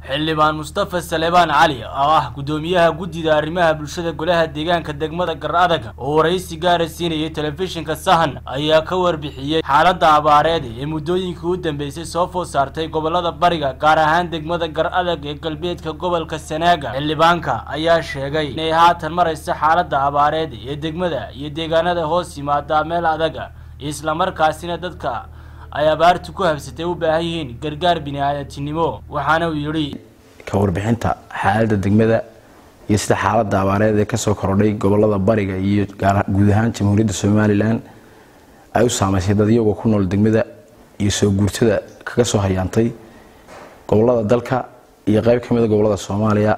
xildhibaan Mustafa Salebaan Cali oo gudoomiyaha guddida arrimaha bulshada golaha deegaanka degmada Garaadag oo wareysi gaar ah siinayay telefishinka Sahan ayaa ka warbixiyay xaaladda abaareed ee muddooyinkii u dambeysay soo food saartay gobolada bariga gaar ahaan degmada Garaadag ee galbeedka gobolka Sanaaga. xildhibaanka ayaa sheegay inay haatan marayso xaaladda abaareed ee degmada iyo deegaanada hoos yimaada meel adag isla markaasina dadka ay abaartu ku habsatay u baahan yihiin gargaar bini'aadantinimo. waxaana uu yiri ka warbixinta xaaladda degmada iyo sida xaaladda abaareed ee ka soo kordhay gobolada bariga iyo guud ahaan Jamhuuriyadda Soomaaliland ay u saameysay dad iyaga ku nool degmada iyo soo guurtada kaga soo hayaantay gobolada dalka iyo qayb ka mid ah gobolada Soomaaliya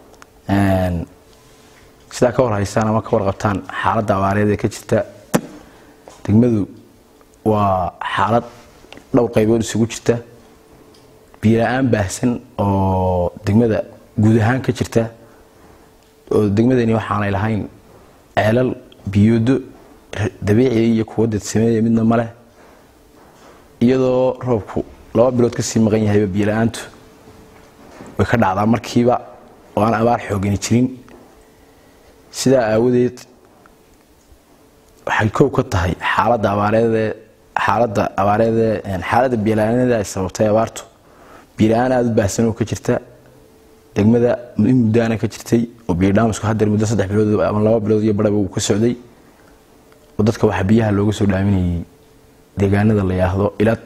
sida ka warhaysaan ama ka warqabtaan xaaladda abaareed ee ka jirta degmadu waa xaalad dhowr qaybood isugu jirta biyo la'aan baahsan oo degmada guud ahaan ka jirta oo degmadani waxaanay lahayn ceelal biyoodo dabiici iyo kuwa dadsameeyay midna ma leh iyadoo roobku 2 bilood ka sii maqan yahay biyo la'aantu way ka dhacdaa markiiba oo aan abaar xooggan jirin sida aawadeed waxay koob ka tahay xaaladda biyo la'aanada ay sababtay abaartu biyo la'aan aad u baahsan oo ka jirta degmada muddaana ka jirtay oo biyo dhaamisku hadda muddo 3 bilood ama 2 bilood iyo badaba uu ka socday oo dadka waxa biyaha looga soo dhaaminayay deegaanada la yiraahdo Ilaad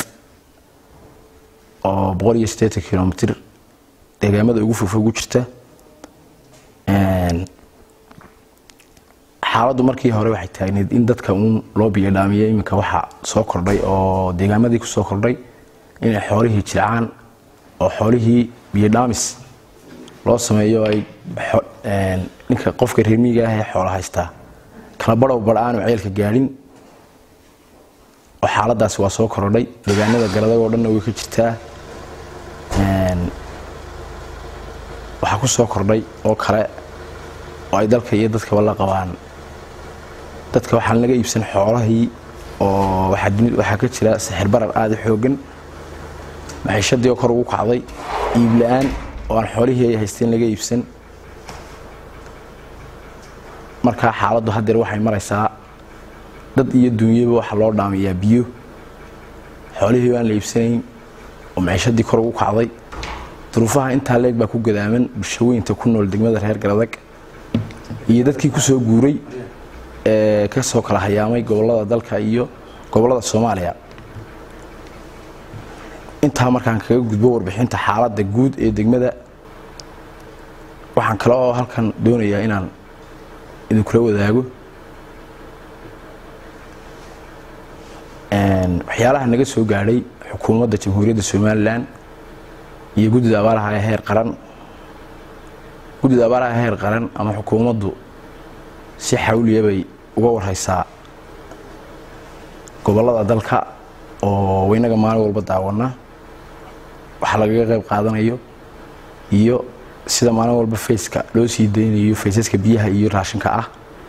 oo 180 kilomitir deegaamada ugu fog jirta xaaladdu markii hore waxay taagneed in dadka loo biyo dhaamiyay iminka waxa soo kordhay oo deegaamadii ku soo kordhay in xoolihii jiraan oo xoolihii biyo dhaamis loo sameeyo ay ninka qofka reer miyiga ah ee xoolaha haysta kala badhaan oo ceelka gaarin oo xaaladaas waa soo kordhay deegaanada Garaadag oo dhan way ka jirtaa waxa ku soo kordhay oo kale oo ay dalka iyo dadka wala qabaan dadka waxaan laga iibsan xoolahii oo waxa ka jira sixir barar aad u xoogan maciishadii kor ugu kacday iib la'aan oo aan xoolihii ay haysteen laga iibsan marka xaaladdu hadda waxay maraysaa dad iyo dunyaba waxa loo dhaamiyaa biyo xoolihii aan la iibsanayn oo maciishadii kor ugu kacday duruufaha inta leeg baa ku gadaaman bulshooyinka ku nool degmada reer Garaadag iyo dadkii ku soo guuray ka soo kala hayaamay gobolada dalka iyo gobolada Soomaaliya inta markaan kaga gudbo warbixinta xaaladda guud ee degmada waxaan kale oo halkan doonayaa inaan idin kula wadaago waxyaalaha naga soo gaaray xukuumadda Jamhuuriyadda Soomaaliland iyo guddida abaaraha ee heer qaran ama xukuumaddu si xawliya bay uga warhaysaa gobolada dalka oo weynaga maalin walba daawana waxa laga qayb qaadanayo iyo sida maalin walba Faceka loo sii deynayo Faceska biyaha iyo raashinka ah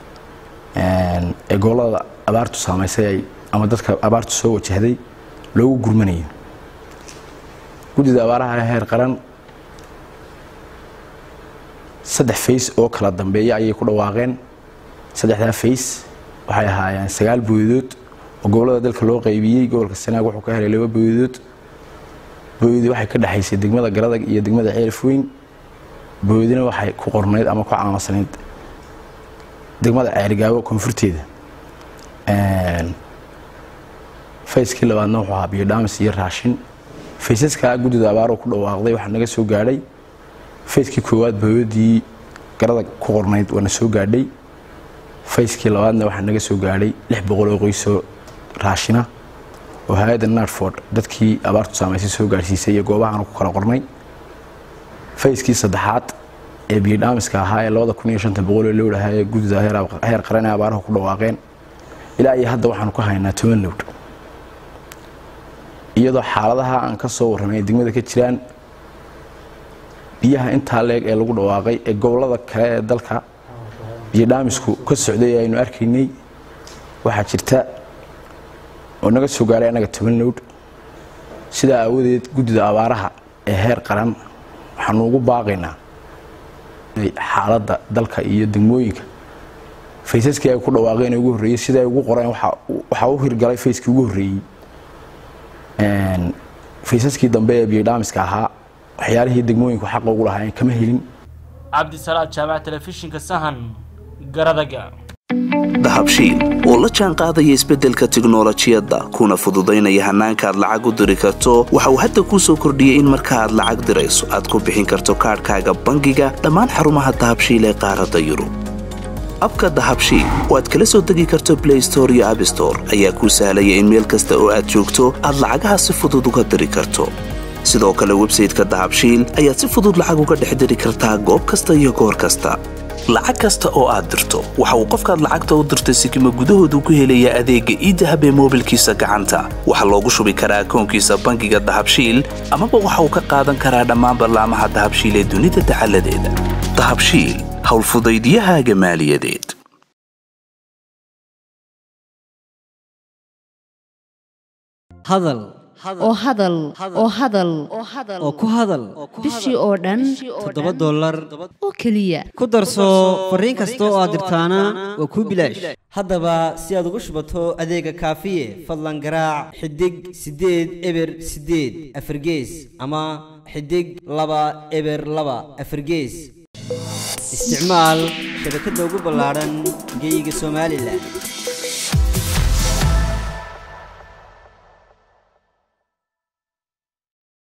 ee gobolada abaartu saameysay ama dadka abaartu soo wajahday loogu gurmanayo guddida abaaraha ee heer qaran 3 face oo kala dambeeya ayay ku dhawaaqeen 3 face waxay ahaayeen 9 booyadood oo gobolada dalka loo qaybiyay gobolka Sanaag wuxuu ka helay 2 booyadood waxay ka dhaxaysay degmada Garaadag iyo degmada Ceelfoyn booyadina waxay ku qornayd ama ku caamasanayd degmada Ceerigaabo koonfurteeda facekii labaadna wuxuu ahaa biyo dhaamis iyo raashin faceska guddida abaaro ku dhawaaqday waxa naga soo gaaray facekii koowaad booyadii Garaadag ku qornayd wana soo gaadhay facekii labaadna waxa naga soo gaaray 600 oo qoys oo raashina oo hay'adda Narford dadkii abaartu saameysay soo gaarsiisay iyo goobahan ku kala qornay facekii saddexaad ee biyo dhaamiska ahaa ee 2500 loo dhahay guddida heer qaran ee abaaraha ku dhawaaqeen ilaa iyo hadda waxaan ku haynaa 10 lowd iyadoo xaaladaha aan ka soo warramay degmada ka jiraan biyaha inta leeg ee lagu dhawaaqay ee gobolada kale ee dalka biyo dhaamisku ka socday aynu arkaynay waxa jirta oo naga soo gaaray anaga 10 lowd sida aawadeed guddida abaaraha ee heer qaran waxaan ugu baaqaynaa xaaladda dalka iyo degmooyinka faysaskii ay ku dhawaaqeen ugu horeeyay sida ay ugu qoreen waxa uu hirgalay fayskii ugu horeeyay faysaskii dambe ee biidhaamiska ahaa waxyaalihii degmooyinku xaq ugu lahaayeen kama helin. cabdisalaad jaamac telefishinka sahan garadaga. dahabshiil oo la jaan qaadaya isbeddelka tiknoolajiyadda kuna fududaynaya hannaanka aad lacag u diri karto waxa uu hadda kuu soo kordhiyey in marka aad lacag dirayso aad ku bixin karto kaadhkaaga bangiga dhammaan xarumaha dahabshiil ee qaaradda yurub. abka dahabshiil oo aad kala soo degi karto Play Store iyo App Store ayaa kuu sahlaya in meel kasta oo aad joogto aad lacagaha si fudud uga diri karto. sidoo kale website-ka dahabshiil ayaad si fudud lacag uga dhex diri kartaa goob kasta iyo goor kasta. lacag kasta oo aad dirto waxa uu qofkaad lacagta u dirtay sikimo gudahoodu ku helayaa adeegga e-dahab ee moobilkiisa gacanta. waxaa loogu shubi karaa akoonkiisa bangiga dahabshiil amaba waxa uu ka qaadan karaa dhammaan barlaamaha dahabshiil ee dunida dacaladeeda. dahabshiil howlfudaydiyahaaga maaliyadeed. hadal oo hadal oo hadal oo ku hadal bishii oo dhan $7 oo keliya ku darso fariin kasta oo aad dirtaana waa kuu bilaash. haddaba si aad ugu shubato adeega kaafiye fadlan garaac xidig 8 eber 8 afargees ama xidig 2 eber 2 afargees. isticmaal shabakadda ugu ballaaran geyga Soomaaliland.